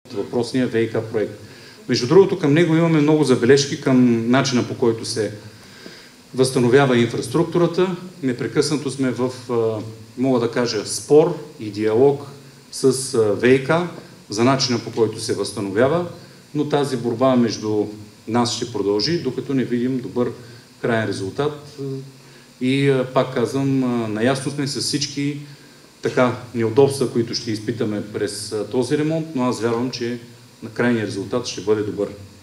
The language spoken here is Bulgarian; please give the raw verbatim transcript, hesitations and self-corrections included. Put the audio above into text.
въпросния ВиК проект. Между другото, към него имаме много забележки към начина, по който се възстановява инфраструктурата. Непрекъснато сме в, мога да кажа, спор и диалог с ВиК за начина, по който се възстановява, но тази борба между нас ще продължи, докато не видим добър краен резултат. И пак казвам, наясно сме с всички така неудобства, които ще изпитаме през този ремонт, но аз вярвам, че на крайния резултат ще бъде добър.